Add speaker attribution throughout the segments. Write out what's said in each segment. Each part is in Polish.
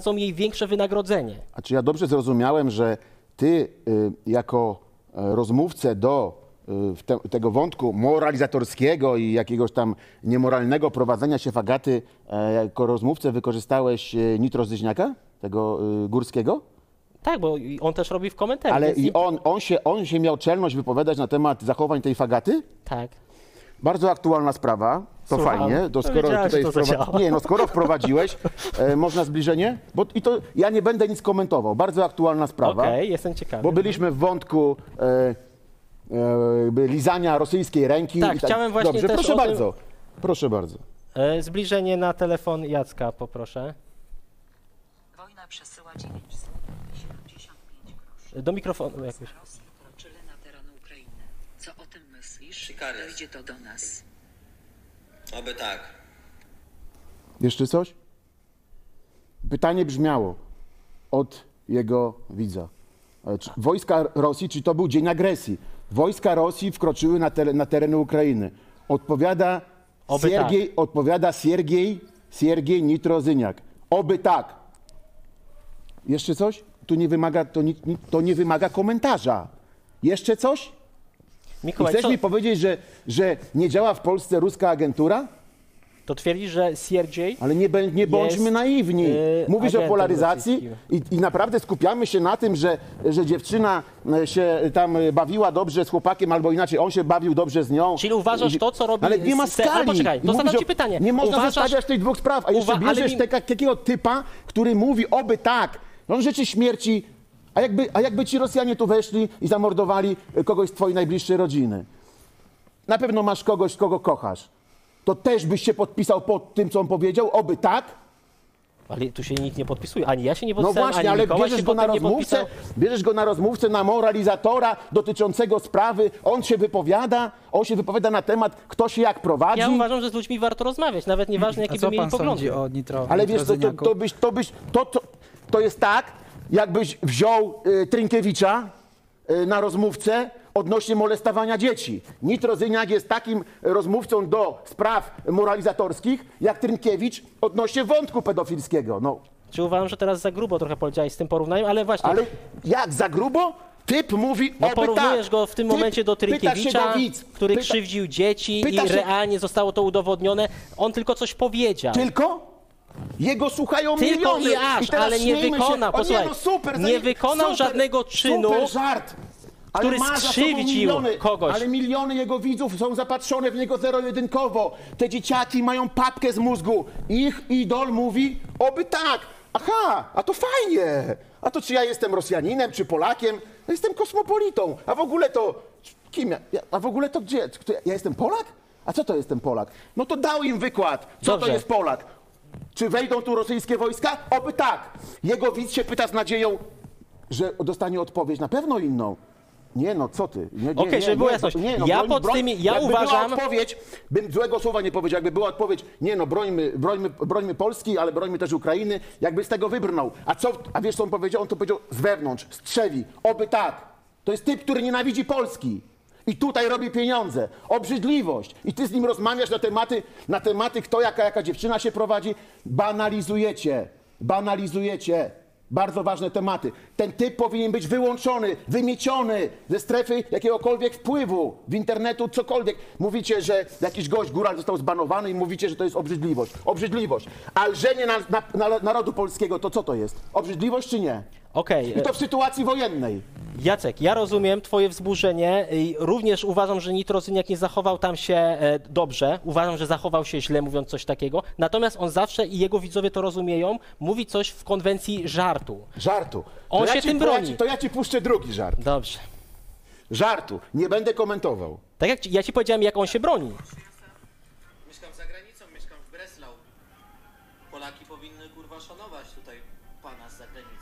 Speaker 1: dadzą jej większe wynagrodzenie.
Speaker 2: A czy ja dobrze zrozumiałem, że ty jako rozmówcę do tego wątku moralizatorskiego i jakiegoś tam niemoralnego prowadzenia się fagaty, jako rozmówcę wykorzystałeś Nitro Zdyźniaka, tego Górskiego?
Speaker 1: Tak, bo on też robi w komentarzach.
Speaker 2: Ale i on się miał czelność wypowiadać na temat zachowań tej fagaty?
Speaker 1: Tak.
Speaker 2: Bardzo aktualna sprawa, to
Speaker 1: Słucham.
Speaker 2: fajnie. To skoro tutaj skoro wprowadziłeś, można zbliżenie? Bo i to ja nie będę nic komentował. Bardzo aktualna sprawa.
Speaker 1: Okej, jestem ciekawy.
Speaker 2: Bo byliśmy w wątku lizania rosyjskiej ręki.
Speaker 1: Tak, chciałem właśnie
Speaker 2: Dobrze,
Speaker 1: też
Speaker 2: proszę
Speaker 1: o tym-
Speaker 2: bardzo. Proszę bardzo.
Speaker 1: Zbliżenie na telefon Jacka, poproszę.
Speaker 3: Wojna przesyła 975 groszy.
Speaker 1: Do mikrofonu jakoś.
Speaker 3: Rosji wkroczyli na teren Ukrainy. Co o tym myślisz?
Speaker 4: Sikary.
Speaker 3: Dojdzie to do nas.
Speaker 4: Oby tak.
Speaker 2: Jeszcze coś? Pytanie brzmiało od jego widza. Wojska Rosji, czy to był dzień agresji? Wojska Rosji wkroczyły na tereny Ukrainy. Odpowiada
Speaker 1: Oby tak.
Speaker 2: Siergiej Nitrozyniak. Oby tak. Jeszcze coś? To nie wymaga komentarza. Jeszcze coś? I
Speaker 1: Mikołaj,
Speaker 2: chcesz mi powiedzieć, że nie działa w Polsce ruska agentura?
Speaker 1: to twierdzi, że Sierdziej...
Speaker 2: Ale nie bądźmy naiwni. Mówisz o
Speaker 1: agentem
Speaker 2: polaryzacji i naprawdę skupiamy się na tym, że dziewczyna się tam bawiła dobrze z chłopakiem, albo inaczej, on się bawił dobrze z nią.
Speaker 1: Czyli uważasz to, co robi...
Speaker 2: Ale nie ma skali.
Speaker 1: Ale poczekaj, to
Speaker 2: I
Speaker 1: zadam
Speaker 2: mówisz
Speaker 1: ci pytanie.
Speaker 2: Nie można
Speaker 1: Uważasz...
Speaker 2: zestawiać tych dwóch spraw, a jeszcze bierzesz takiego typa, który mówi oby tak. On życzy śmierci, a jakby ci Rosjanie tu weszli i zamordowali kogoś z twojej najbliższej rodziny. Na pewno masz kogoś, kogo kochasz. To też byś się podpisał pod tym, co on powiedział? Oby tak?
Speaker 1: Ale tu się nikt nie podpisuje. Ani ja się nie
Speaker 2: No
Speaker 1: podpisałem,
Speaker 2: właśnie,
Speaker 1: ani
Speaker 2: ale
Speaker 1: Mikołaj się potem nie podpisał.
Speaker 2: bierzesz go na rozmówcę, na moralizatora dotyczącego sprawy. On się wypowiada na temat, kto się jak prowadzi.
Speaker 1: Ja uważam, że z ludźmi warto rozmawiać, nawet nieważne, jakie by mieli poglądy.
Speaker 5: O nitro,
Speaker 2: Ale wiesz, to jest tak, jakbyś wziął Trynkiewicza na rozmówcę odnośnie molestowania dzieci. Nitrozyniak jest takim rozmówcą do spraw moralizatorskich, jak Trynkiewicz odnośnie wątku pedofilskiego. No.
Speaker 1: Czy uważam, że teraz za grubo trochę powiedziałeś z tym porównaniem, ale właśnie...
Speaker 2: Ale jak za grubo? Typ mówi
Speaker 1: No
Speaker 2: oby
Speaker 1: porównujesz
Speaker 2: tak.
Speaker 1: go w tym momencie do Trynkiewicza, który
Speaker 2: Pyta-
Speaker 1: krzywdził dzieci
Speaker 2: pyta
Speaker 1: i
Speaker 2: się-
Speaker 1: realnie zostało to udowodnione. On tylko coś powiedział.
Speaker 2: Tylko? Jego słuchają
Speaker 1: Tylko
Speaker 2: miliony.
Speaker 1: i aż,
Speaker 2: teraz
Speaker 1: ale nie
Speaker 2: śmiejmy się.
Speaker 1: wykonał.
Speaker 2: O nie,
Speaker 1: Posłuchaj,
Speaker 2: no super,
Speaker 1: nie wykonał żadnego czynu,
Speaker 2: super żart. Ale
Speaker 1: który
Speaker 2: ma za sobą
Speaker 1: skrzywdził
Speaker 2: miliony,
Speaker 1: kogoś.
Speaker 2: Ale miliony jego widzów są zapatrzone w niego zero-jedynkowo. Te dzieciaki mają papkę z mózgu. Ich idol mówi, oby tak. Aha, a to fajnie. A to czy ja jestem Rosjaninem, czy Polakiem? Ja jestem kosmopolitą. A w ogóle to... Kim ja? A w ogóle to gdzie? Ja jestem Polak? A co to jestem Polak? No to dał im wykład, co
Speaker 1: Dobrze.
Speaker 2: to jest Polak. Czy wejdą tu rosyjskie wojska? Oby tak. Jego widz się pyta z nadzieją, że dostanie odpowiedź na pewno inną. Nie no, co ty?
Speaker 1: Okej, żeby była jasność. Ja uważam...
Speaker 2: odpowiedź, bym złego słowa nie powiedział, jakby była odpowiedź, nie no, brońmy Polski, ale brońmy też Ukrainy, jakby z tego wybrnął. A wiesz co on powiedział? On to powiedział z wewnątrz, strzewi, oby tak. To jest typ, który nienawidzi Polski. I tutaj robi pieniądze, obrzydliwość. I ty z nim rozmawiasz na tematy kto, jaka dziewczyna się prowadzi. Banalizujecie. Bardzo ważne tematy. Ten typ powinien być wyłączony, wymieciony ze strefy jakiegokolwiek wpływu w internetu, cokolwiek. Mówicie, że jakiś gość, góral został zbanowany i mówicie, że to jest obrzydliwość. Obrzydliwość. A lżenie narodu polskiego, to co to jest? Obrzydliwość czy nie?
Speaker 1: Okej.
Speaker 2: I to w sytuacji wojennej.
Speaker 1: Jacek, ja rozumiem twoje wzburzenie i również uważam, że Nitrozyniak nie zachował tam się dobrze. Uważam, że zachował się źle, mówiąc coś takiego. Natomiast on zawsze, i jego widzowie to rozumieją, mówi coś w konwencji żartu.
Speaker 2: Żartu.
Speaker 1: On się tym broni.
Speaker 2: To ja ci puszczę drugi żart.
Speaker 1: Dobrze.
Speaker 2: Żartu. Nie będę komentował.
Speaker 1: Tak jak ja ci powiedziałem, jak on się broni.
Speaker 4: Mieszkam za granicą, mieszkam w Breslau. Polaki powinny kurwa szanować tutaj pana z zagranicy.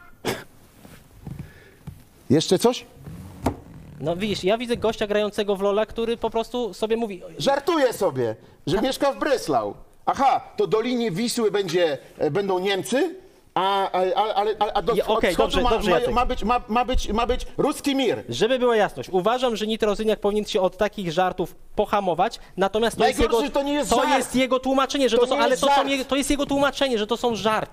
Speaker 2: Jeszcze coś?
Speaker 1: No widzisz, ja widzę gościa grającego w LoL'a, który po prostu sobie mówi...
Speaker 2: Żartuję sobie, że mieszka w Breslau. Aha, to do linii Wisły będą Niemcy, a do
Speaker 1: Okej,
Speaker 2: wschodu
Speaker 1: dobrze, Jacek.
Speaker 2: ma być ruski mir.
Speaker 1: Żeby była jasność, uważam, że Nitrozyniak powinien się od takich żartów pohamować, natomiast
Speaker 2: Najgorsze, że to nie jest żart.
Speaker 1: jest jego tłumaczenie, że
Speaker 2: To
Speaker 1: to są,
Speaker 2: nie
Speaker 1: ale
Speaker 2: jest
Speaker 1: to,
Speaker 2: żart.
Speaker 1: to jest jego tłumaczenie, że to są żarty.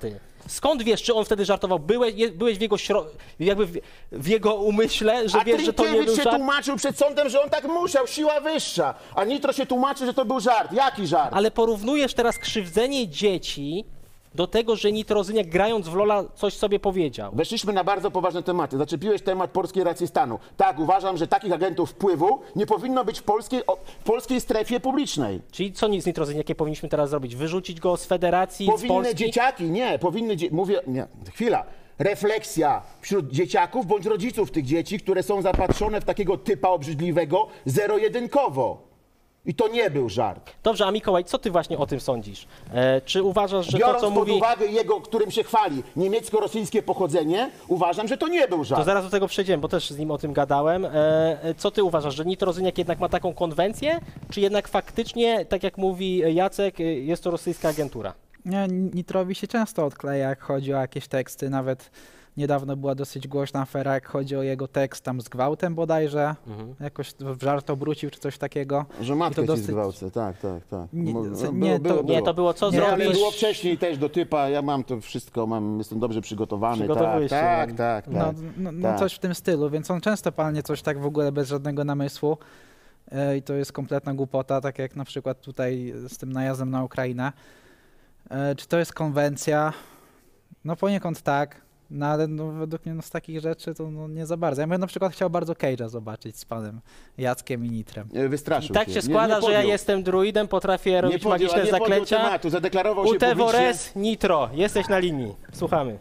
Speaker 1: Skąd wiesz, czy on wtedy żartował? Byłeś w jego jakby w jego umyśle, że
Speaker 2: A
Speaker 1: wiesz, że to nie był
Speaker 2: Trynkiewicz się
Speaker 1: żart?
Speaker 2: tłumaczył przed sądem, że on tak musiał, siła wyższa. A Nitro się tłumaczy, że to był żart. Jaki żart?
Speaker 1: Ale porównujesz teraz krzywdzenie dzieci do tego, że Nitrozyniak grając w Lola coś sobie powiedział.
Speaker 2: Weszliśmy na bardzo poważne tematy. Zaczepiłeś temat polskiej racji stanu. Tak, uważam, że takich agentów wpływu nie powinno być w polskiej strefie publicznej.
Speaker 1: Czyli co z Nitrozyniakiem powinniśmy teraz zrobić? Wyrzucić go z federacji, z
Speaker 2: Powinny
Speaker 1: Polski?
Speaker 2: dzieciaki, nie, powinny, mówię, nie, chwila. Refleksja wśród dzieciaków bądź rodziców tych dzieci, które są zapatrzone w takiego typa obrzydliwego zero-jedynkowo. I to nie był żart.
Speaker 1: Dobrze, a Mikołaj, co ty właśnie o tym sądzisz? Czy uważasz, że
Speaker 2: Biorąc
Speaker 1: to, co
Speaker 2: pod
Speaker 1: mówi...
Speaker 2: uwagę jego, którym się chwali, niemiecko-rosyjskie pochodzenie, uważam, że to nie był żart.
Speaker 1: To zaraz do tego przejdziemy, bo też z nim o tym gadałem. Co ty uważasz, że Nitrozyniak jednak ma taką konwencję, czy jednak faktycznie, tak jak mówi Jacek, jest to rosyjska agentura?
Speaker 5: Nie, Nitrowi się często odkleja, jak chodzi o jakieś teksty. Nawet niedawno była dosyć głośna afera, jak chodzi o jego tekst tam z gwałtem bodajże. Jakoś w żart obrócił czy coś takiego.
Speaker 2: Że
Speaker 5: I
Speaker 2: matkę
Speaker 5: to
Speaker 2: ci
Speaker 5: dosyć-
Speaker 2: zgwałcę, tak.
Speaker 5: Nie,
Speaker 2: No,
Speaker 5: nie,
Speaker 1: Nie, to było co
Speaker 5: Nie,
Speaker 2: Ale
Speaker 1: zrobisz...
Speaker 2: było wcześniej też do typa, ja mam to wszystko, jestem dobrze przygotowany.
Speaker 1: Przygotowujesz się,
Speaker 2: Tak,
Speaker 1: no.
Speaker 2: tak.
Speaker 5: No
Speaker 2: Tak.
Speaker 5: coś w tym stylu, więc on często palnie coś tak w ogóle bez żadnego namysłu. I to jest kompletna głupota, tak jak na przykład tutaj z tym najazdem na Ukrainę. Czy to jest konwencja? No poniekąd tak, no ale no, według mnie no, z takich rzeczy to no, nie za bardzo. Ja bym na przykład chciał bardzo Cage'a zobaczyć z panem Jackiem i Nitrem.
Speaker 2: Wystraszył
Speaker 1: I tak
Speaker 2: się.
Speaker 1: się składa,
Speaker 2: nie
Speaker 1: że ja
Speaker 2: podjął.
Speaker 1: jestem druidem, potrafię
Speaker 2: Nie
Speaker 1: robić
Speaker 2: podjął,
Speaker 1: magiczne
Speaker 2: a nie podjął
Speaker 1: zaklęcia.
Speaker 2: tematu, zadeklarował się publicznie.
Speaker 1: Utevores, Nitro, jesteś na linii. Słuchamy.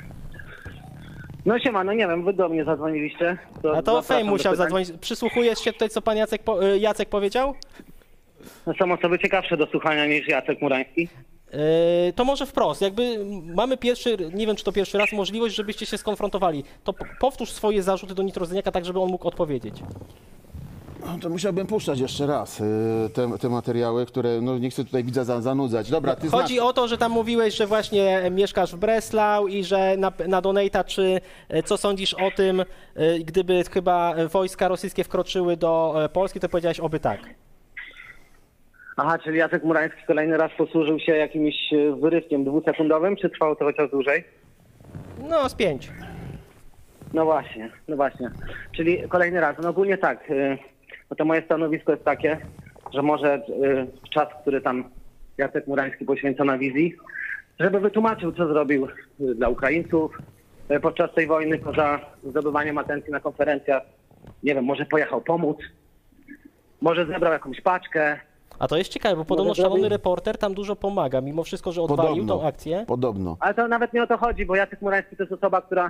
Speaker 6: No siema, no nie wiem, wy do mnie zadzwoniliście.
Speaker 1: A to
Speaker 6: zapraszam
Speaker 1: Fame
Speaker 6: do
Speaker 1: musiał
Speaker 6: pytań.
Speaker 1: zadzwonić. Przysłuchujesz się tutaj, co pan Jacek powiedział?
Speaker 6: No, są osoby ciekawsze do słuchania niż Jacek Murański.
Speaker 1: To może wprost, jakby mamy pierwszy, nie wiem czy to pierwszy raz, możliwość, żebyście się skonfrontowali. To powtórz swoje zarzuty do Nitrozyniaka tak, żeby on mógł odpowiedzieć.
Speaker 2: No, to musiałbym puszczać jeszcze raz te materiały, które no, nie chcę tutaj widza zanudzać. Dobra, ty
Speaker 1: Chodzi o to, że tam mówiłeś, że właśnie mieszkasz w Breslau i że na Donata, czy co sądzisz o tym, gdyby chyba wojska rosyjskie wkroczyły do Polski, to powiedziałeś oby tak.
Speaker 6: Aha, czyli Jacek Murański kolejny raz posłużył się jakimś wyrywkiem dwusekundowym, czy trwało to chociaż dłużej?
Speaker 1: No, z 5.
Speaker 6: No właśnie. Czyli kolejny raz. No ogólnie tak, no to moje stanowisko jest takie, że może czas, który tam Jacek Murański poświęca na wizji, żeby wytłumaczył, co zrobił dla Ukraińców podczas tej wojny, poza zdobywaniem atencji na konferencjach. Nie wiem, może pojechał pomóc, może zebrał jakąś paczkę.
Speaker 1: A to jest ciekawe, bo podobno
Speaker 6: Może
Speaker 1: szalony
Speaker 6: zrobi-
Speaker 1: reporter tam dużo pomaga, mimo wszystko, że odwalił tą akcję.
Speaker 2: Podobno.
Speaker 6: Ale to nawet nie o to chodzi, bo Jacek Murański to jest osoba, która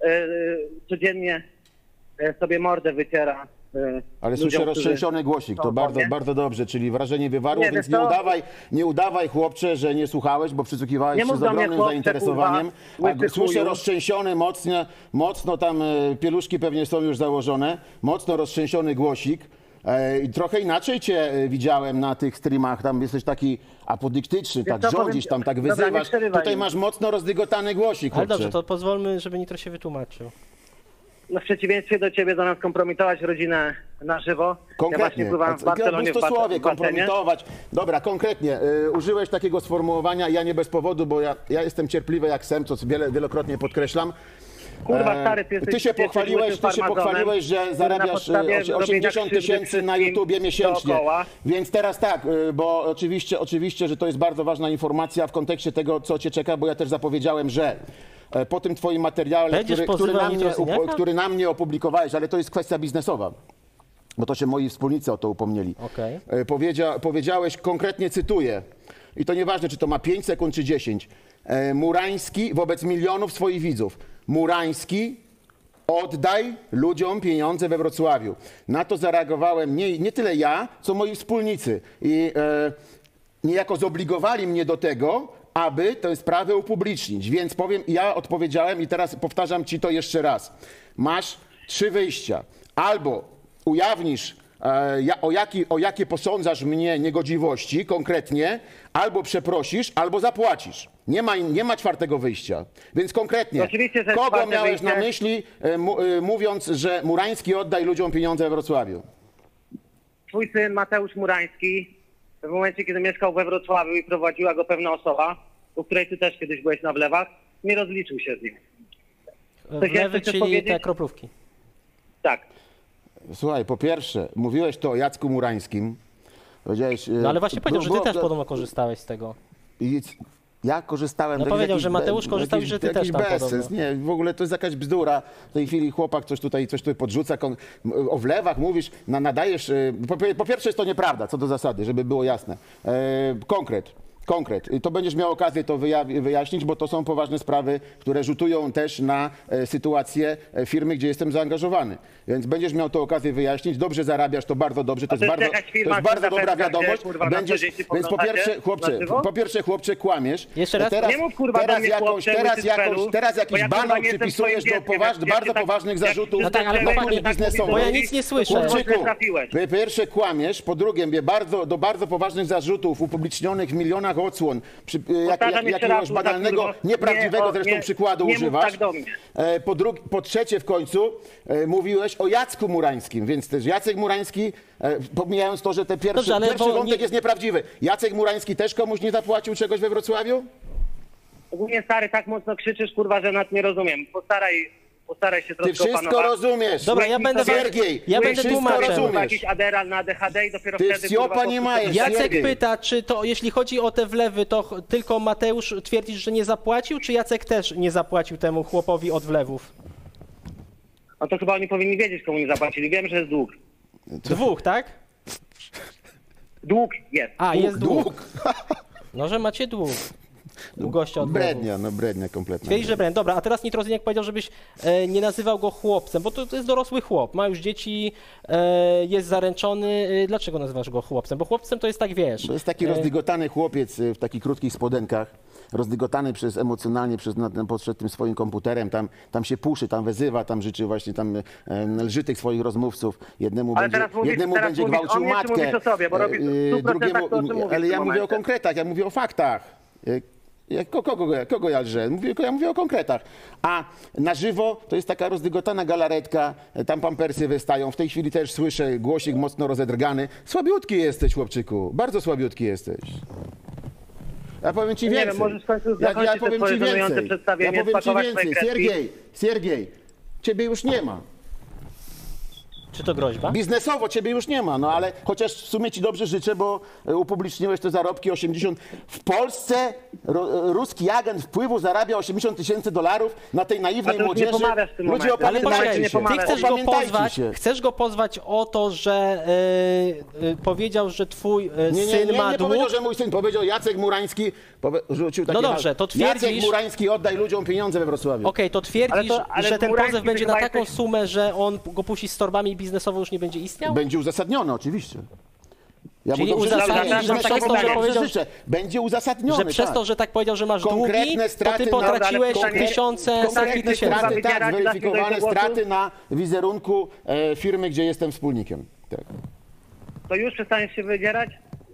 Speaker 6: codziennie sobie mordę wyciera.
Speaker 2: Ale
Speaker 6: ludziom,
Speaker 2: słyszę
Speaker 6: którzy-
Speaker 2: roztrzęsiony głosik, to
Speaker 6: No,
Speaker 2: bardzo,
Speaker 6: nie?
Speaker 2: bardzo dobrze, czyli wrażenie wywarło,
Speaker 6: Nie,
Speaker 2: więc
Speaker 6: wiesz co?
Speaker 2: nie udawaj chłopcze, że nie słuchałeś, bo przysłuchiwałeś
Speaker 6: Nie
Speaker 2: się
Speaker 6: mów
Speaker 2: z
Speaker 6: do mnie,
Speaker 2: ogromnym
Speaker 6: chłopcze,
Speaker 2: zainteresowaniem.
Speaker 6: kurwa,
Speaker 2: A
Speaker 6: łysy
Speaker 2: słyszę
Speaker 6: chuju.
Speaker 2: roztrzęsiony, mocno tam pieluszki pewnie są już założone, mocno roztrzęsiony głosik. I trochę inaczej cię widziałem na tych streamach, tam jesteś taki apodyktyczny,
Speaker 6: Wiesz
Speaker 2: tak
Speaker 6: co,
Speaker 2: rządzisz,
Speaker 6: powiem-
Speaker 2: tam tak
Speaker 6: Dobra, nie
Speaker 2: wyzywasz.
Speaker 6: przerywaj
Speaker 2: Tutaj
Speaker 6: mi.
Speaker 2: masz mocno rozdygotany głosik,
Speaker 1: Ale
Speaker 2: chłopcze.
Speaker 1: dobrze, to pozwólmy, żeby Nitro się wytłumaczył.
Speaker 6: No w przeciwieństwie do ciebie, zamiast kompromitować rodzinę na żywo, ja właśnie
Speaker 2: Konkretnie.
Speaker 6: pływam w Barcelonie w
Speaker 2: Bustosławie,
Speaker 6: basenie.
Speaker 2: kompromitować. Dobra, konkretnie. Użyłeś takiego sformułowania, ja nie bez powodu, bo ja jestem cierpliwy jak sem, co wielokrotnie podkreślam.
Speaker 6: Kurwa, stary, ty jesteś-
Speaker 2: Ty się
Speaker 6: ty jesteś łysym farmazonem,
Speaker 2: pochwaliłeś, że
Speaker 6: który
Speaker 2: zarabiasz
Speaker 6: na podstawie
Speaker 2: 80
Speaker 6: robienia
Speaker 2: tysięcy na
Speaker 6: krzywdy
Speaker 2: YouTubie miesięcznie.
Speaker 6: dookoła.
Speaker 2: Więc teraz tak, bo oczywiście, że to jest bardzo ważna informacja w kontekście tego, co cię czeka, bo ja też zapowiedziałem, że po tym twoim materiale,
Speaker 1: Będziesz pozywał Nitrozyniaka?
Speaker 2: który na mnie opublikowałeś, ale to jest kwestia biznesowa, bo to się moi wspólnicy o to upomnieli.
Speaker 1: Okej.
Speaker 2: Powiedziałeś, konkretnie cytuję, i to nieważne, czy to ma 5 sekund, czy 10. Murański wobec milionów swoich widzów. Murański, oddaj ludziom pieniądze we Wrocławiu. Na to zareagowałem nie tyle ja, co moi wspólnicy. I niejako zobligowali mnie do tego, aby tę sprawę upublicznić. Więc ja odpowiedziałem i teraz powtarzam ci to jeszcze raz. Masz 3 wyjścia. Albo ujawnisz o jakie posądzasz mnie niegodziwości konkretnie, albo przeprosisz, albo zapłacisz. Nie ma 4. wyjścia. Więc konkretnie,
Speaker 6: Oczywiście, że
Speaker 2: kogo
Speaker 6: 4.
Speaker 2: miałeś na
Speaker 6: wyjście-
Speaker 2: myśli, mówiąc, że Murański oddaj ludziom pieniądze we Wrocławiu?
Speaker 6: Twój syn Mateusz Murański, w momencie, kiedy mieszkał we Wrocławiu i prowadziła go pewna osoba, u której ty też kiedyś byłeś na wlewach, nie rozliczył się z nim.
Speaker 1: Wlewy,
Speaker 6: chcesz
Speaker 1: czyli
Speaker 6: powiedzieć?
Speaker 1: te kroplówki.
Speaker 6: Tak.
Speaker 2: Słuchaj, po pierwsze, mówiłeś to o Jacku Murańskim. Powiedziałeś...
Speaker 1: No ale właśnie powiedział, że ty też podobno korzystałeś z tego.
Speaker 2: Ja korzystałem...
Speaker 1: No
Speaker 2: to jest
Speaker 1: powiedział,
Speaker 2: jakiś
Speaker 1: że Mateusz korzystał i że ty
Speaker 2: jakiś
Speaker 1: też tam
Speaker 2: bezsens.
Speaker 1: podobno.
Speaker 2: Nie, w ogóle to jest jakaś bzdura. W tej chwili chłopak coś tutaj podrzuca. O wlewach mówisz, nadajesz... Po pierwsze jest to nieprawda, co do zasady, żeby było jasne. Konkret. I to będziesz miał okazję to wyjaśnić, bo to są poważne sprawy, które rzutują też na sytuację firmy, gdzie jestem zaangażowany. Więc będziesz miał to okazję wyjaśnić. Dobrze zarabiasz, to bardzo dobrze. To
Speaker 6: to
Speaker 2: jest
Speaker 6: jest jakaś firma,
Speaker 2: bardzo
Speaker 6: która
Speaker 2: dobra
Speaker 6: pewnie,
Speaker 2: wiadomość.
Speaker 6: gdzie, kurwa, na co dzień się
Speaker 2: Więc po pierwsze, chłopcze, kłamiesz.
Speaker 1: Jeszcze raz?
Speaker 6: Nie mów, kurwa, do mnie, chłopcze,
Speaker 2: teraz
Speaker 6: bo
Speaker 2: jakiś
Speaker 6: ja,
Speaker 2: banał
Speaker 6: kurwa, nie jestem
Speaker 2: przypisujesz
Speaker 6: twoim
Speaker 2: do
Speaker 6: dzieckiem, jak
Speaker 2: bardzo
Speaker 6: tak-
Speaker 2: poważnych
Speaker 6: jak
Speaker 2: zarzutów
Speaker 6: się
Speaker 1: No tak, ale
Speaker 6: zdecydować,
Speaker 1: chłopaki,
Speaker 6: że tak
Speaker 2: biznesowych.
Speaker 1: bo ja
Speaker 6: mówisz,
Speaker 1: nic nie słyszę.
Speaker 6: to
Speaker 2: Chłopczyku,
Speaker 6: źle trafiłeś.
Speaker 2: po pierwsze kłamiesz, po drugie mnie do bardzo poważnych zarzutów upublicznionych w milionach odsłon,
Speaker 6: Powtarzam jeszcze
Speaker 2: jakiegoś
Speaker 6: raz,
Speaker 2: banalnego,
Speaker 6: kurwa,
Speaker 2: nieprawdziwego
Speaker 6: nie,
Speaker 2: zresztą
Speaker 6: nie,
Speaker 2: przykładu
Speaker 6: nie mów
Speaker 2: używasz.
Speaker 6: tak do mnie.
Speaker 2: Po trzecie w końcu mówiłeś o Jacku Murańskim, więc też Jacek Murański, pomijając to, że
Speaker 1: Dobrze, ale
Speaker 2: pierwszy
Speaker 1: bo
Speaker 2: wątek
Speaker 1: nie-
Speaker 2: jest nieprawdziwy. Jacek Murański też komuś nie zapłacił czegoś we Wrocławiu?
Speaker 6: Ogólnie, stary, tak mocno krzyczysz, kurwa, że nawet nie rozumiem. Postaraj się
Speaker 2: Ty
Speaker 6: troszkę
Speaker 2: wszystko
Speaker 6: opanować.
Speaker 2: rozumiesz.
Speaker 1: Dobra, ja będę wam-
Speaker 2: Siergiej,
Speaker 1: ja
Speaker 2: ty
Speaker 1: będę
Speaker 2: wszystko
Speaker 1: tłumaczył.
Speaker 6: Kurwa,
Speaker 2: rozumiesz.
Speaker 6: jakiś Adderall na ADHD i dopiero
Speaker 2: Ty
Speaker 6: wtedy,
Speaker 2: wsiopa
Speaker 6: kurwa,
Speaker 2: nie
Speaker 6: po-
Speaker 2: majesz.
Speaker 1: Jacek
Speaker 2: Siergiej.
Speaker 1: pyta, czy to, jeśli chodzi o te wlewy, to tylko Mateusz twierdzisz, że nie zapłacił, czy Jacek też nie zapłacił temu chłopowi od wlewów?
Speaker 6: No to chyba oni powinni wiedzieć, komu nie zapłacili. Wiem, że jest dług.
Speaker 1: Dwóch, tak?
Speaker 6: Dług jest.
Speaker 1: A, jest dług.
Speaker 2: Dług.
Speaker 1: No, że macie dług. U gościa od wlewów.
Speaker 2: Brednia kompletna.
Speaker 1: Twierdzi, że brand. Dobra, a teraz Nitrozyniak powiedział, żebyś nie nazywał go chłopcem, bo to jest dorosły chłop, ma już dzieci, jest zaręczony. Dlaczego nazywasz go chłopcem? Bo chłopcem to jest tak, wiesz...
Speaker 2: To jest taki rozdygotany chłopiec w takich krótkich spodenkach, rozdygotany emocjonalnie przed tym swoim komputerem, tam się puszy, tam wezywa, tam życzy właśnie, lży tych swoich rozmówców. Jednemu
Speaker 6: Ale
Speaker 2: będzie,
Speaker 6: teraz mówisz-
Speaker 2: jednemu
Speaker 6: teraz
Speaker 2: będzie
Speaker 6: mówisz o
Speaker 2: gwałcił
Speaker 6: mnie, czy
Speaker 2: matkę,
Speaker 6: mówisz o sobie? Bo robisz w 100% to, o czym mówisz
Speaker 2: ale
Speaker 6: w
Speaker 2: ja
Speaker 6: tym
Speaker 2: mówię o
Speaker 6: momencie.
Speaker 2: konkretach, ja mówię o faktach. Kogo ja lżę? Ja mówię o konkretach. A na żywo to jest taka rozdygotana galaretka, tam pampersy wystają. W tej chwili też słyszę głosik mocno rozedrgany. Słabiutki jesteś, chłopczyku. Bardzo słabiutki jesteś. Ja powiem ci
Speaker 6: Nie
Speaker 2: więcej.
Speaker 6: wiem, możesz w końcu
Speaker 2: ja
Speaker 6: zakończyć te
Speaker 2: powiem
Speaker 6: swoje
Speaker 2: ci
Speaker 6: żenujące
Speaker 2: więcej.
Speaker 6: przedstawienie,
Speaker 2: Ja powiem ci
Speaker 6: spakować swoje
Speaker 2: więcej.
Speaker 6: kredki.
Speaker 2: Siergiej, ciebie już nie ma.
Speaker 1: Czy to groźba?
Speaker 2: Biznesowo ciebie już nie ma, no ale chociaż w sumie ci dobrze życzę, bo upubliczniłeś te zarobki 80. W Polsce ruski agent wpływu zarabia $80,000 na tej
Speaker 6: A
Speaker 2: naiwnej
Speaker 6: to już nie
Speaker 2: młodzieży.
Speaker 6: pomawiasz w tym
Speaker 2: Ludzie,
Speaker 6: momencie.
Speaker 1: Ale
Speaker 2: opamiętajcie
Speaker 1: poczekaj,
Speaker 2: się.
Speaker 6: nie
Speaker 1: ty
Speaker 6: pomagasz.
Speaker 1: chcesz go pozwać o to, że powiedział, że twój syn ma
Speaker 2: nie
Speaker 1: dług.
Speaker 2: powiedział, że mój syn, powiedział Jacek Murański, rzucił takie
Speaker 1: No dobrze,
Speaker 2: hasło.
Speaker 1: to twierdzisz-
Speaker 2: Jacek Murański, oddaj ludziom pieniądze we Wrocławiu.
Speaker 1: Okej, to twierdzisz,
Speaker 6: ale
Speaker 1: że ten
Speaker 6: Murański
Speaker 1: pozew
Speaker 6: ty
Speaker 1: będzie na
Speaker 6: chyba
Speaker 1: taką
Speaker 6: jesteś-
Speaker 1: sumę, że on go puści z torbami i biznesowo już nie będzie istniał?
Speaker 2: Będzie uzasadnione, oczywiście. Ja
Speaker 1: Czyli
Speaker 2: mu dobrze
Speaker 1: uzasadnisz,
Speaker 2: życzę,
Speaker 6: że
Speaker 2: biznesowo
Speaker 6: przez to, że
Speaker 2: dobrze
Speaker 1: powiedział-
Speaker 2: życzę. Będzie uzasadnione,
Speaker 1: Że przez
Speaker 2: tak.
Speaker 1: to, że tak powiedział, że masz
Speaker 2: Konkretne
Speaker 1: długi, to
Speaker 2: straty
Speaker 1: ty
Speaker 2: na-
Speaker 1: potraciłeś
Speaker 6: ale
Speaker 1: tysiące, setki
Speaker 2: Konkretne
Speaker 1: tysięcy.
Speaker 2: straty, tak,
Speaker 6: Wybierać,
Speaker 2: zweryfikowane
Speaker 6: dać mi dojść do
Speaker 2: straty
Speaker 6: głosu?
Speaker 2: na wizerunku firmy, gdzie jestem wspólnikiem. Tak.
Speaker 6: To już przestaniesz się wydzierać?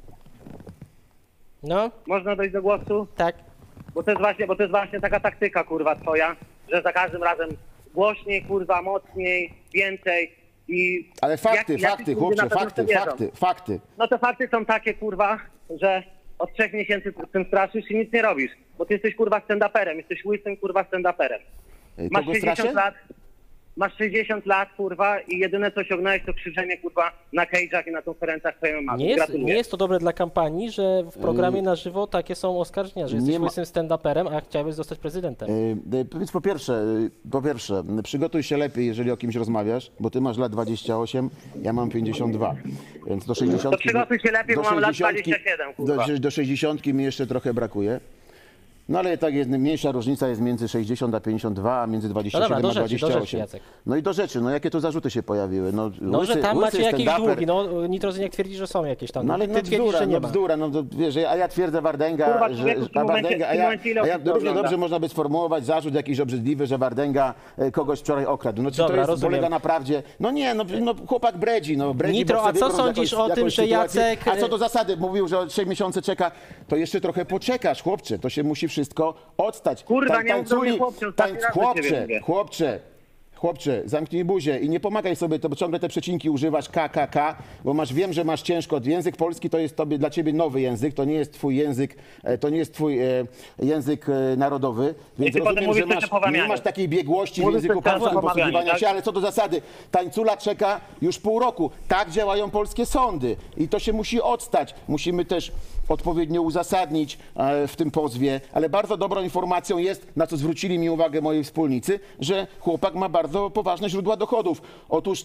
Speaker 1: No,
Speaker 6: Można dojść do głosu?
Speaker 1: tak.
Speaker 6: Bo to jest właśnie taka taktyka, kurwa, twoja, że za każdym razem głośniej, kurwa, mocniej, więcej i...
Speaker 2: Ale fakty,
Speaker 6: jacyś
Speaker 2: fakty,
Speaker 6: ludzie
Speaker 2: chłopcze,
Speaker 6: na pewno w to wierzą.
Speaker 2: fakty.
Speaker 6: No te fakty są takie, kurwa, że od 3 miesięcy z tym straszysz i nic nie robisz. Bo ty jesteś, kurwa, stand-uperem, jesteś łysym, kurwa, stand-uperem. Masz
Speaker 2: Kogo
Speaker 6: 60
Speaker 2: straszę?
Speaker 6: lat, masz 60 lat, kurwa, i jedyne co osiągnąłeś to krzyczenie, kurwa, na cage'ach i na konferencjach twojej mamy.
Speaker 1: Nie jest to dobre dla kampanii, że w programie na żywo takie są oskarżenia, że jesteś
Speaker 2: nie ma-
Speaker 1: łysym stand-uperem, a chciałbyś zostać prezydentem.
Speaker 2: Więc po pierwsze, przygotuj się lepiej, jeżeli o kimś rozmawiasz, bo ty masz lat 28, ja mam 52, więc do 60...
Speaker 6: To przygotuj się lepiej, bo mam lat 27, kurwa.
Speaker 2: Do 60 mi jeszcze trochę brakuje. No ale tak jest, mniejsza różnica jest między 60 a 52, a między 27
Speaker 1: No dobra,
Speaker 2: a
Speaker 1: do rzeczy,
Speaker 2: 28.
Speaker 1: Jacek.
Speaker 2: No i do rzeczy, no jakie tu zarzuty się pojawiły?
Speaker 1: No, że tam macie jakieś
Speaker 2: stand-uper.
Speaker 1: długi, no Nitrozyniak twierdzi, że są jakieś tam
Speaker 2: No ale
Speaker 1: długi. Ty twierdzisz, że nie ma.
Speaker 2: bzdura, no to wiesz, a ja twierdzę Wardęga,
Speaker 6: Kurwa, człowieku, w tym momencie ile osób to
Speaker 2: równie
Speaker 6: ogląda?
Speaker 2: dobrze można by sformułować zarzut jakiś obrzydliwy, że Wardęga kogoś wczoraj okradł. No czy
Speaker 1: Dobra,
Speaker 2: to jest,
Speaker 1: rozumiem.
Speaker 2: polega na prawdzie? No nie, no chłopak bredzi,
Speaker 1: Nitro,
Speaker 2: bo chce
Speaker 1: a co
Speaker 2: wybrnąć
Speaker 1: sądzisz o tym,
Speaker 2: jakąś
Speaker 1: że
Speaker 2: sytuację.
Speaker 1: Jacek-
Speaker 2: A co do zasady, mówił, że 3 miesiące czeka, to jeszcze trochę poczekasz, chłopcze, to się musi wszystko odstać.
Speaker 6: Kurwa, nie mów do mnie, chłopcze, ostatni raz do ciebie mówię.
Speaker 2: chłopcze, zamknij buzię i nie pomagaj sobie, to ciągle te przecinki używasz KKK, bo wiem, że masz ciężko. Język polski to jest dla ciebie nowy język, to nie jest twój język, to nie jest twój język narodowy, więc
Speaker 6: ty potem
Speaker 2: rozumiem, że
Speaker 6: mówisz też o
Speaker 2: nie masz takiej biegłości w
Speaker 6: Mówisz
Speaker 2: języku
Speaker 6: też teraz
Speaker 2: polskim
Speaker 6: o pomawianiu,
Speaker 2: posługiwania
Speaker 6: tak?
Speaker 2: się, ale co do zasady, tańcula czeka już pół roku. Tak działają polskie sądy i to się musi odstać. Musimy też odpowiednio uzasadnić w tym pozwie, ale bardzo dobrą informacją jest, na co zwrócili mi uwagę moi wspólnicy, że chłopak ma bardzo poważne źródła dochodów. Otóż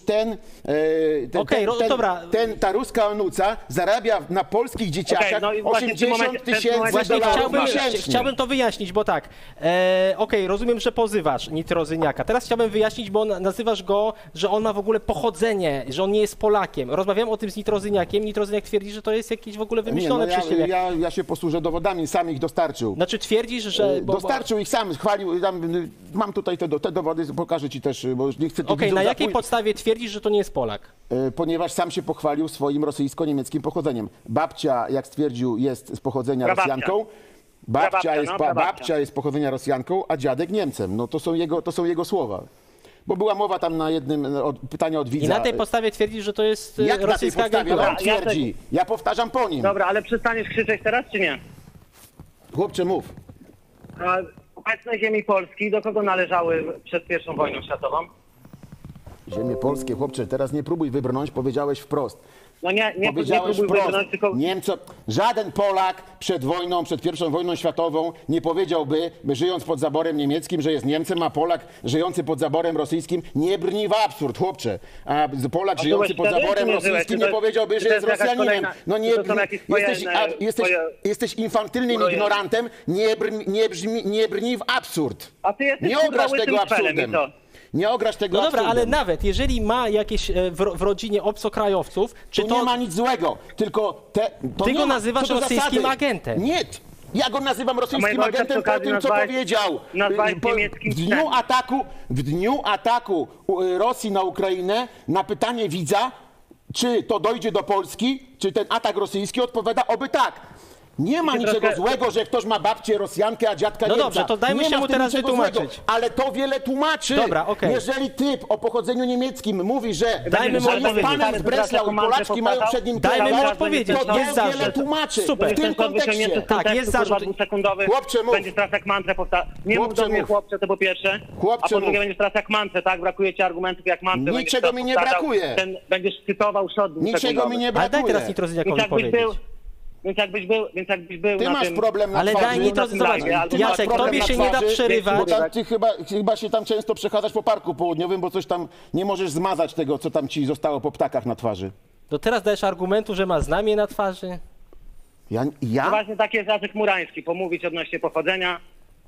Speaker 2: ta ruska onuca zarabia na polskich dzieciakach
Speaker 6: no i właśnie
Speaker 2: 80 tysięcy
Speaker 1: Właśnie
Speaker 2: dolarów miesięcznie.
Speaker 1: chciałbym to wyjaśnić, bo tak, rozumiem, że pozywasz Nitrozyniaka. Teraz chciałbym wyjaśnić, bo nazywasz go, że on ma w ogóle pochodzenie, że on nie jest Polakiem. Rozmawiałem o tym z Nitrozyniakiem. Nitrozyniak twierdzi, że to jest jakieś w ogóle wymyślone przez ciebie.
Speaker 2: Ja się posłużę dowodami, sam ich dostarczył.
Speaker 1: Znaczy twierdzisz, że...
Speaker 2: Dostarczył ich sam, chwalił. Mam tutaj te dowody, pokażę ci też, bo już nie chcę tu widzów
Speaker 1: na jakiej podstawie twierdzisz, że to nie jest Polak?
Speaker 2: Ponieważ sam się pochwalił swoim rosyjsko-niemieckim pochodzeniem. Babcia, jak stwierdził, jest z pochodzenia Rosjanką. Babcia jest z pochodzenia Rosjanką, a dziadek Niemcem. No to są jego słowa. Bo była mowa tam na jednym pytania od widza.
Speaker 1: I na tej podstawie twierdzisz, że to jest
Speaker 2: jak
Speaker 1: rosyjska
Speaker 2: na tej podstawie?
Speaker 1: agentura?
Speaker 2: On twierdzi. Ja powtarzam po nim.
Speaker 6: Dobra, ale przestaniesz krzyczeć teraz, czy nie?
Speaker 2: Chłopcze, mów.
Speaker 6: A obecne ziemi Polski do kogo należały przed I wojną światową?
Speaker 2: Ziemie polskie, chłopcze, teraz nie próbuj wybrnąć, powiedziałeś wprost.
Speaker 6: No nie
Speaker 2: Powiedziałeś
Speaker 6: próbuj
Speaker 2: wprost.
Speaker 6: wybrnąć, tylko...
Speaker 2: Żaden Polak przed wojną, przed I wojną światową nie powiedziałby, żyjąc pod zaborem niemieckim, że jest Niemcem, a Polak żyjący pod zaborem rosyjskim nie brni w absurd, chłopcze. A Polak żyjący pod zaborem rosyjskim nie powiedziałby, że jest Rosjaninem. No jesteś infantylnym ignorantem, nie brni w absurd.
Speaker 6: A ty jesteś
Speaker 2: nie ograsz tego
Speaker 6: absurdem.
Speaker 2: absurdem. Nie ograsz tego
Speaker 1: No dobra,
Speaker 2: absurdem.
Speaker 1: ale nawet jeżeli ma jakieś w rodzinie obcokrajowców, czy
Speaker 2: Tu
Speaker 1: to...
Speaker 2: nie ma nic złego, tylko
Speaker 1: Ty
Speaker 2: nie
Speaker 1: go
Speaker 2: ma,
Speaker 1: nazywasz
Speaker 2: co do
Speaker 1: rosyjskim
Speaker 2: zasady.
Speaker 1: agentem.
Speaker 2: Nie, ja go nazywam rosyjskim
Speaker 6: mojego ojca
Speaker 2: agentem
Speaker 6: przy
Speaker 2: po
Speaker 6: okazji
Speaker 2: tym, co powiedział.
Speaker 6: nazwałeś niemieckim
Speaker 2: W dniu ataku Rosji na Ukrainę na pytanie widza, czy to dojdzie do Polski, czy ten atak rosyjski, odpowiada oby tak. Nie ma niczego złego, że ktoś ma babcię Rosjankę, a dziadka Niemca.
Speaker 1: dobrze, to dajmy
Speaker 2: nie
Speaker 1: się
Speaker 2: ma
Speaker 1: mu
Speaker 2: w tym
Speaker 1: teraz
Speaker 2: niczego
Speaker 1: wytłumaczyć.
Speaker 2: złego, ale to wiele tłumaczy.
Speaker 1: Dobra, okej.
Speaker 2: Jeżeli typ o pochodzeniu niemieckim mówi, że
Speaker 1: Dajmy mu
Speaker 2: jest
Speaker 1: odpowiedzieć.
Speaker 2: panem z Breslau i Polaczki mają przed nim
Speaker 1: Dajmy mu
Speaker 2: kierować,
Speaker 1: odpowiedzieć.
Speaker 2: to
Speaker 1: Jest
Speaker 2: wiele
Speaker 1: zarzut.
Speaker 2: tłumaczy.
Speaker 1: Super.
Speaker 2: W tym kontekście.
Speaker 1: Tak, jest zarzut.
Speaker 6: Dwusekundowy.
Speaker 2: Chłopcze, mów.
Speaker 6: Będziesz teraz jak mantrę powtarzał. Nie mów
Speaker 2: Chłopcze,
Speaker 6: do mnie
Speaker 2: mów.
Speaker 6: chłopcze, to po pierwsze.
Speaker 2: Chłopcze,
Speaker 6: a po drugie
Speaker 2: mów.
Speaker 6: będziesz teraz jak mantrę, tak? Brakuje ci argumentów jak mantrę.
Speaker 2: Niczego mi nie brakuje.
Speaker 6: Będziesz cytował szot
Speaker 2: Niczego mi nie
Speaker 1: Ale daj
Speaker 2: brakuje.
Speaker 1: teraz Nitrozyniakowi
Speaker 6: Więc jakbyś
Speaker 1: powiedzieć.
Speaker 6: Więc jakbyś był
Speaker 2: Ty
Speaker 6: na
Speaker 2: masz
Speaker 6: tym...
Speaker 2: problem na
Speaker 1: Ale
Speaker 2: twarzy.
Speaker 1: daj Nitrozyniak,
Speaker 6: na
Speaker 1: zobacz,
Speaker 6: tym live,
Speaker 2: Ty masz
Speaker 1: Jacek,
Speaker 2: problem
Speaker 1: tobie
Speaker 2: na
Speaker 1: się nie da
Speaker 2: twarzy,
Speaker 1: przerywać.
Speaker 2: Bo tam ty chyba się tam często przechadzasz po Parku Południowym, bo coś tam nie możesz zmazać tego, co tam ci zostało po ptakach na twarzy.
Speaker 1: To teraz dajesz argumentu, że ma znamie na twarzy?
Speaker 6: No
Speaker 2: Ja?
Speaker 6: właśnie taki jest Jacek Murański, pomówić odnośnie pochodzenia.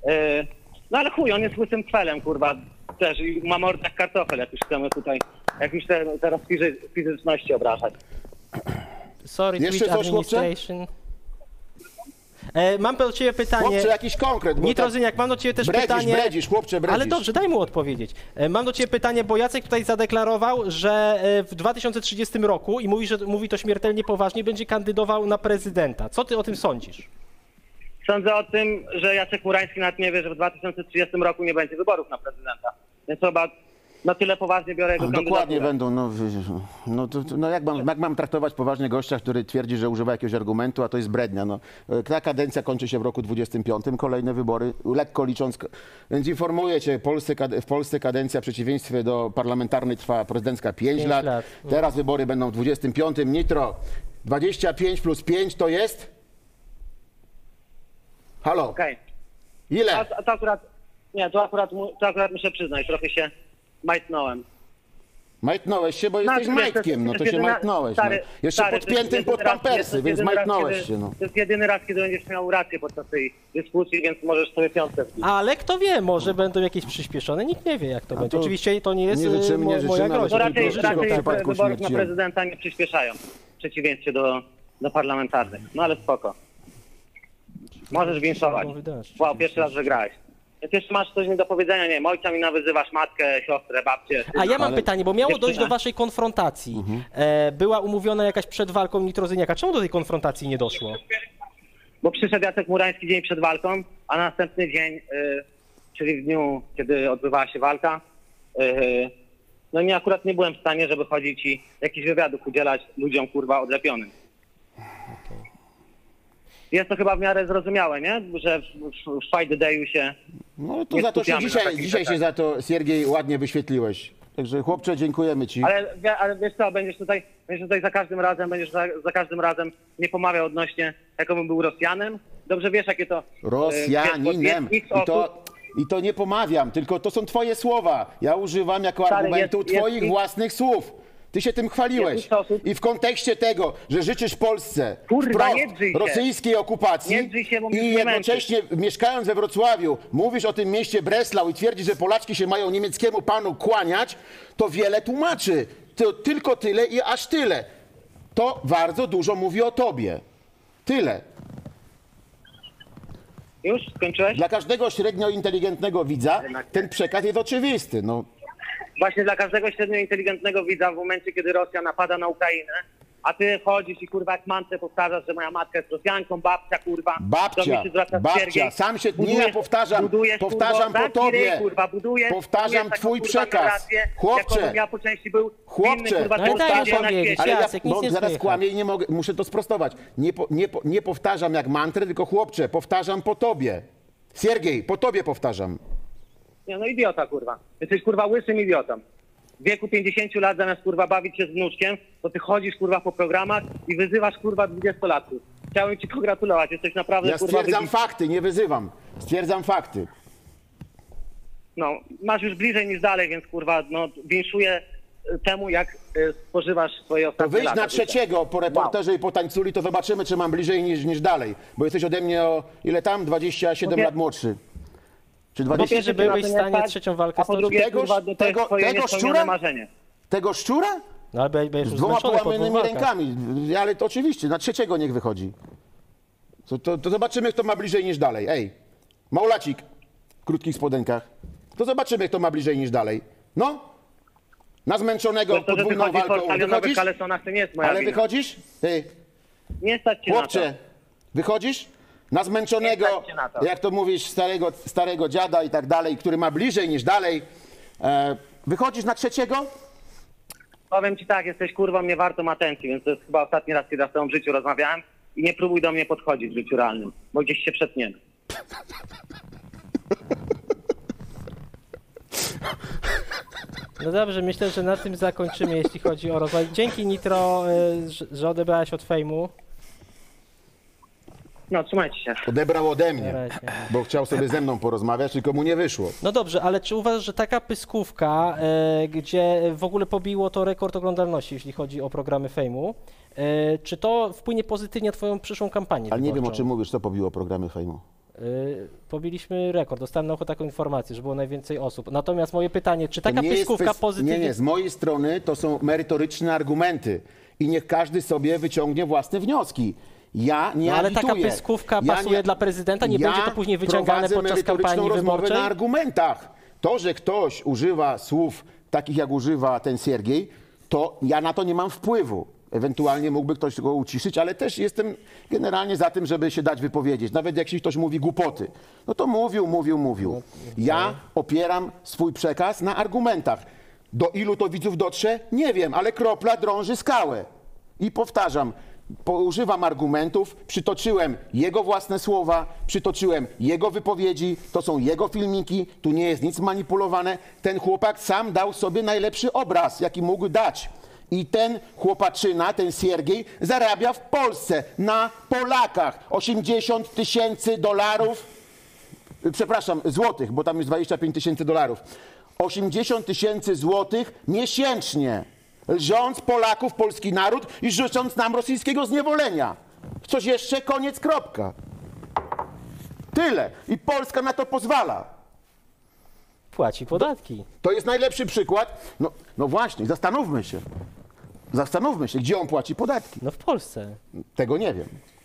Speaker 6: No ale chuj, on jest łysym kwelem, kurwa, też i ma mordę jak kartofel, jak już chcemy tutaj, jak już teraz fizyczności obrażać.
Speaker 1: Sorry,
Speaker 2: Jeszcze
Speaker 1: Twitch
Speaker 2: coś, chłopcze?
Speaker 1: Administration. Mam do ciebie pytanie.
Speaker 2: Chłopcze, jakiś konkret. bo
Speaker 1: Nitrozyniak, mam do ciebie też pytanie.
Speaker 2: Bredzisz, chłopcze, bredzisz.
Speaker 1: Ale dobrze, daj mu odpowiedzieć. Mam do ciebie pytanie, bo Jacek tutaj zadeklarował, że w 2030 roku, i mówi to śmiertelnie poważnie, będzie kandydował na prezydenta. Co ty o tym sądzisz?
Speaker 6: Sądzę o tym, że Jacek Murański nawet nie wie, że w 2030 roku nie będzie wyborów na prezydenta. Więc chyba na tyle poważnie biorę jego kandydaturę.
Speaker 2: Dokładnie będą. No jak mam traktować poważnie gościa, który twierdzi, że używa jakiegoś argumentu, a to jest brednia. No, ta kadencja kończy się w roku 25, kolejne wybory, lekko licząc. Więc informuję cię, w Polsce kadencja w przeciwieństwie do parlamentarnej trwa prezydencka 5 lat. Teraz wybory będą w 25. Nitro, 25 plus 5 to jest? Halo?
Speaker 6: Okej.
Speaker 2: Ile?
Speaker 6: To akurat muszę przyznać, trochę się majtnąłem.
Speaker 2: Majtnąłeś się, bo jesteś
Speaker 6: Znaczy,
Speaker 2: majtkiem, no to
Speaker 6: jest
Speaker 2: się
Speaker 6: jedyna-
Speaker 2: majtnąłeś.
Speaker 6: stary,
Speaker 2: No. Jeszcze
Speaker 6: stary, to
Speaker 2: podpiętym
Speaker 6: jest
Speaker 2: pod
Speaker 6: jedyny raz-
Speaker 2: pampersy,
Speaker 6: jest
Speaker 2: więc
Speaker 6: jedyny raz,
Speaker 2: majtnąłeś
Speaker 6: kiedy-
Speaker 2: się. No.
Speaker 6: To jest jedyny raz, kiedy będziesz miał rację podczas tej dyskusji, więc możesz sobie piątkę wbić.
Speaker 1: Ale kto wie, może będą jakieś przyspieszone, nikt nie wie jak to będzie. Oczywiście to nie jest
Speaker 2: nie życzymy,
Speaker 1: moja
Speaker 2: ale
Speaker 1: groźba.
Speaker 6: To raczej,
Speaker 2: tylko w przypadku
Speaker 6: wyborów na
Speaker 2: śmierci.
Speaker 6: prezydenta nie przyspieszają, w przeciwieństwie do parlamentarnych. No ale spoko. Możesz winszować. Wow, pierwszy raz wygrałeś. Jak jeszcze masz coś mi do powiedzenia, nie wiem, ojca mi nawyzywasz, matkę, siostrę, babcię.
Speaker 1: A ja mam pytanie, bo miało dojść do
Speaker 6: Dziewczyna.
Speaker 1: waszej konfrontacji. Była umówiona jakaś przed walką Nitrozyniaka. Czemu do tej konfrontacji nie doszło?
Speaker 6: Bo przyszedł Jacek Murański dzień przed walką, a następny dzień, czyli w dniu, kiedy odbywała się walka, no nie, akurat nie byłem w stanie, żeby chodzić i jakichś wywiadów udzielać ludziom, kurwa, odlepionym. Jest to chyba w miarę zrozumiałe, nie? Że w Fight Dayu się...
Speaker 2: No to
Speaker 6: Nie
Speaker 2: za to się
Speaker 6: skupiamy na takich
Speaker 2: dzisiaj się
Speaker 6: rzeczach.
Speaker 2: za to, Siergiej, ładnie wyświetliłeś. Także chłopcze, dziękujemy ci.
Speaker 6: Ale wiesz co, będziesz tutaj za każdym razem nie pomawiał odnośnie, jakobym był Rosjanem. Dobrze wiesz, jakie to...
Speaker 2: Rosjaninem.
Speaker 6: X osób.
Speaker 2: I to nie pomawiam, tylko to są twoje słowa. Ja używam jako
Speaker 6: Stary,
Speaker 2: argumentu
Speaker 6: jest
Speaker 2: twoich
Speaker 6: ich-
Speaker 2: własnych słów. Ty się tym chwaliłeś.
Speaker 6: Jest ich osób.
Speaker 2: I w kontekście tego, że życzysz Polsce
Speaker 6: Kurwa,
Speaker 2: wprost
Speaker 6: nie drzyj się.
Speaker 2: rosyjskiej okupacji
Speaker 6: Nie drzyj się, bo mnie
Speaker 2: i jednocześnie mieszkając we Wrocławiu mówisz o tym mieście Breslau i twierdzisz, że Polaczki się mają niemieckiemu panu kłaniać, to wiele tłumaczy. To tylko tyle i aż tyle. To bardzo dużo mówi o tobie. Tyle.
Speaker 6: Już? Skończyłeś?
Speaker 2: Dla każdego średnio inteligentnego widza ten przekaz jest oczywisty. No,
Speaker 6: Właśnie dla każdego średnio inteligentnego widza w momencie, kiedy Rosja napada na Ukrainę, a ty chodzisz i kurwa jak mantrę powtarzasz, że moja matka jest Rosjanką, babcia kurwa. do mnie się zwraca
Speaker 2: babcia,
Speaker 6: Siergiej.
Speaker 2: sam się ja powtarzam
Speaker 6: kurwa,
Speaker 2: po tobie,
Speaker 6: kurwa, budujesz
Speaker 2: powtarzam
Speaker 6: taką,
Speaker 2: twój
Speaker 6: kurwa,
Speaker 2: przekaz.
Speaker 6: narrację,
Speaker 2: Chłopcze,
Speaker 6: jaką ja po części był
Speaker 2: chłopcze,
Speaker 6: inny, kurwa,
Speaker 1: No ale daj
Speaker 6: człowiek
Speaker 1: mu
Speaker 6: na
Speaker 1: powiedzieć.
Speaker 6: świecie.
Speaker 2: ale ja
Speaker 1: Jacek, nic nie
Speaker 2: zaraz
Speaker 1: słychać.
Speaker 2: kłamię i nie mogę, muszę to sprostować. Nie powtarzam jak mantrę, tylko chłopcze, powtarzam po tobie. Siergiej, po tobie powtarzam.
Speaker 6: Nie, no idiota kurwa. Jesteś kurwa łysym idiotą. W wieku 50 lat zamiast kurwa bawić się z wnuczkiem, to ty chodzisz kurwa po programach i wyzywasz kurwa 20-latków. Chciałem ci pogratulować, jesteś naprawdę
Speaker 2: Ja
Speaker 6: kurwa
Speaker 2: stwierdzam
Speaker 6: wybitny.
Speaker 2: fakty, nie wyzywam. Stwierdzam fakty.
Speaker 6: No, masz już bliżej niż dalej, więc kurwa, no winszuję temu, jak spożywasz swoje
Speaker 2: To
Speaker 6: ostatnie
Speaker 2: wyjdź
Speaker 6: lata.
Speaker 2: na trzeciego po reporterze i po tańculi, to zobaczymy, czy mam bliżej niż dalej. Bo jesteś ode mnie o ile tam? 27
Speaker 6: No
Speaker 2: lat młodszy. Czy
Speaker 6: Po
Speaker 2: 20?
Speaker 1: Myślisz, że
Speaker 6: pierwsze, cię na
Speaker 1: byłeś
Speaker 6: to
Speaker 1: w
Speaker 6: nie
Speaker 1: stanie
Speaker 6: stać,
Speaker 1: trzecią walkę
Speaker 6: a po drugie,
Speaker 2: Tegoż-
Speaker 6: kurwa, to jest twoje
Speaker 2: tego
Speaker 6: niespełnione
Speaker 2: szczura?
Speaker 6: marzenie.
Speaker 2: Tego szczura?
Speaker 1: No ale będziesz
Speaker 2: Z
Speaker 1: już
Speaker 2: dwoma
Speaker 1: zmęczony po
Speaker 2: połamanymi
Speaker 1: 2 walkach.
Speaker 2: rękami. Ale to oczywiście, na trzeciego niech wychodzi. To zobaczymy, kto ma bliżej niż dalej. Ej, Maulacik w krótkich spodenkach. To zobaczymy, kto ma bliżej niż dalej. No, na zmęczonego
Speaker 6: To, że ty
Speaker 2: podwójną
Speaker 6: chodzisz w
Speaker 2: walką.
Speaker 6: ortalionowych
Speaker 2: Wychodzisz?
Speaker 6: kalesonach, to nie jest moja
Speaker 2: Ale
Speaker 6: wina.
Speaker 2: wychodzisz? Ty,
Speaker 6: Nie stać cię na to.
Speaker 2: chłopcze, wychodzisz? Na zmęczonego,
Speaker 6: Nie stać cię na to.
Speaker 2: jak to mówisz, starego dziada i tak dalej, który ma bliżej niż dalej. Wychodzisz na trzeciego?
Speaker 6: Powiem ci tak, jesteś kurwą nie wartą atencji, więc to jest chyba ostatni raz, kiedy ja z tobą w życiu rozmawiałem i nie próbuj do mnie podchodzić w życiu realnym, bo gdzieś się przetniemy.
Speaker 1: No dobrze, myślę, że na tym zakończymy, jeśli chodzi o rozwój. Dzięki Nitro, że odebrałeś od fejmu.
Speaker 6: No, trzymajcie się.
Speaker 2: Odebrał ode
Speaker 1: Na
Speaker 2: mnie,
Speaker 1: razie.
Speaker 2: bo chciał sobie ze mną porozmawiać, tylko mu nie wyszło.
Speaker 1: No dobrze, ale czy uważasz, że taka pyskówka, gdzie w ogóle pobiło to rekord oglądalności, jeśli chodzi o programy fejmu, czy to wpłynie pozytywnie na twoją przyszłą kampanię
Speaker 2: Ale nie wiem, o
Speaker 1: wyborczą?
Speaker 2: czym mówisz, co pobiło programy fejmu.
Speaker 1: Pobiliśmy rekord, dostałem na ucho taką informację, że było najwięcej osób. Natomiast moje pytanie, czy taka
Speaker 2: To nie jest
Speaker 1: pyskówka pozytywnie...
Speaker 2: Nie, z mojej strony to są merytoryczne argumenty i niech każdy sobie wyciągnie własne wnioski. Ja nie
Speaker 1: No ale taka
Speaker 2: agituję.
Speaker 1: pyskówka pasuje dla prezydenta? Nie będzie to później wyciągane
Speaker 2: prowadzę
Speaker 1: podczas
Speaker 2: merytoryczną
Speaker 1: kampanii
Speaker 2: rozmowę
Speaker 1: wyborczej?
Speaker 2: na argumentach. To, że ktoś używa słów takich, jak używa ten Siergiej, to ja na to nie mam wpływu. Ewentualnie mógłby ktoś go uciszyć, ale też jestem generalnie za tym, żeby się dać wypowiedzieć. Nawet jak ktoś mówi głupoty, no to mówił. Ja opieram swój przekaz na argumentach. Do ilu to widzów dotrze? Nie wiem, ale kropla drąży skałę. I powtarzam, używam argumentów, przytoczyłem jego własne słowa, przytoczyłem jego wypowiedzi, to są jego filmiki, tu nie jest nic manipulowane. Ten chłopak sam dał sobie najlepszy obraz, jaki mógł dać. I ten chłopaczyna, ten Siergiej, zarabia w Polsce na Polakach $80,000, przepraszam, złotych, bo tam jest $25,000. 80 000 złotych miesięcznie, lżąc Polaków, polski naród i życząc nam rosyjskiego zniewolenia. Coś jeszcze? Koniec, kropka. Tyle. I Polska na to pozwala.
Speaker 1: Płaci podatki.
Speaker 2: To jest najlepszy przykład. No właśnie, zastanówmy się. Zastanówmy się, gdzie on płaci podatki.
Speaker 1: No w Polsce.
Speaker 2: Tego nie wiem.